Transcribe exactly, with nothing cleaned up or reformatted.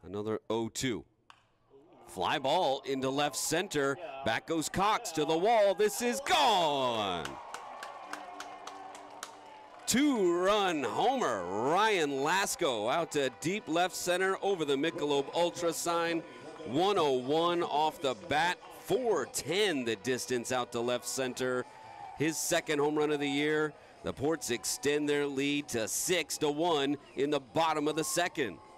Another oh two. Fly ball into left center. Back goes Cox to the wall. This is gone. Two-run homer. Ryan Lasko out to deep left center over the Michelob Ultra sign. one oh one off the bat. four ten the distance out to left center. His second home run of the year. The Ports extend their lead to six to one in the bottom of the second.